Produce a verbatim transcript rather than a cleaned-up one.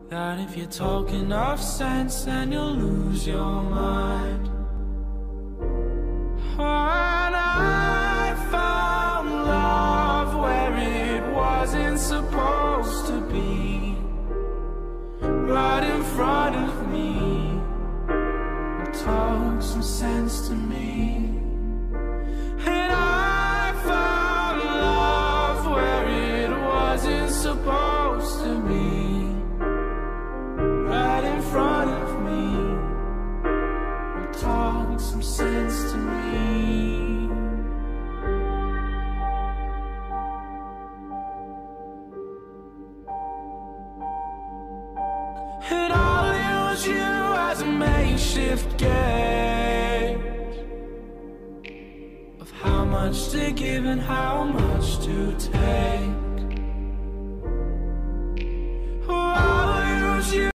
that if you talk enough sense, then you'll lose your mind. And I found love where it wasn't supposed to be, right in front of me. Talk some sense to me. And I found love where it wasn't supposed to be, right in front of me. Talk some sense to me. And I'll use you as a makeshift gauge of how much to give and how much to take.